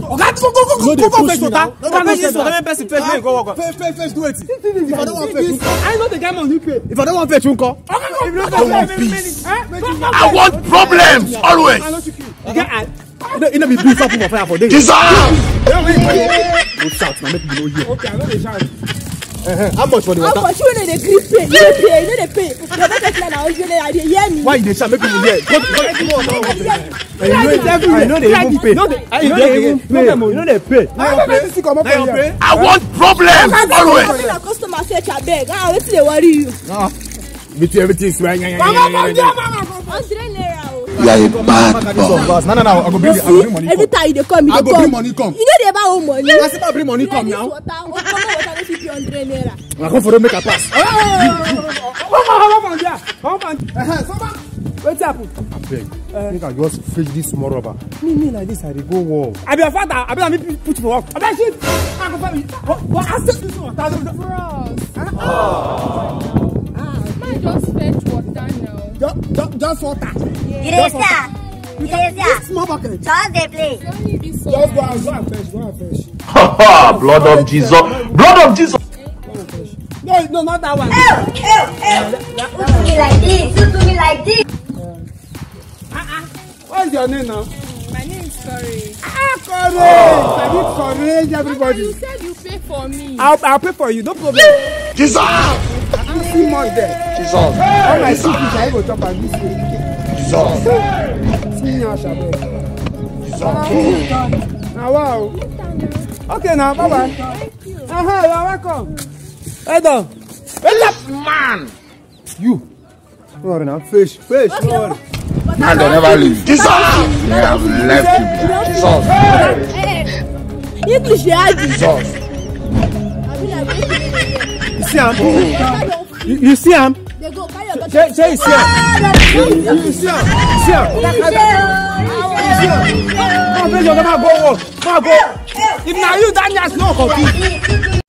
Okay, go fetch water. Go fetch this water. Person fetch me go work. Fetch do it. If I don't want fetch, I know the guy money pay. if I don't want fetch, unko. I want problems always. You know be beef up for fire for days. Jesus! Go shout now, make you know here. Okay, I know they shout. How much for the water? How much you know they grip pay? You know they pay. The better plan now is I dey hear me. Why you dey shout? Make people hear. I know they even pay. You know they pay. I want problems always. When a customer fetch abeg, wetin dey worry you? Everything is right. 100 naira o. You are a bad boy. No, I go bring money. Every time you dey come, you I dey go come. bring money come. You know they buy own money. I say bring money come now. Water no fit 100 naira. I come for make a pass. What's happened? I think I just fetch this small rubber. Me like this, I dey go war. I be your father. I be let me put you for work. I be shit. I go find you. What? I said this one. Man, just fetch water now. Just water. You dey see? Small bucket. Just dey play. Only this Just one. go and fetch. Blood of Jesus. Blood of Jesus. No, not that one. Who do me like this? Who do me like this? What's your name now? My name is Courage. Courage. I need courage, You everybody. said you pay for me. I'll pay for you. No problem. Jesus! I see more there. Jesus! All my secrets I go chop and this way. Jesus! See me, Ashabe. Jesus! Now wow. Okay, now bye bye. Thank you. You are welcome. Head on. Man! You. Don't worry now. Fish. Don't worry. Man, they never leave. Jesus! They have left you. Jesus! English hard. Jesus! You see him? You see him? They go buy your daughter. Say you see him? You see him? You see him? Go, go. If now you, that just no confused.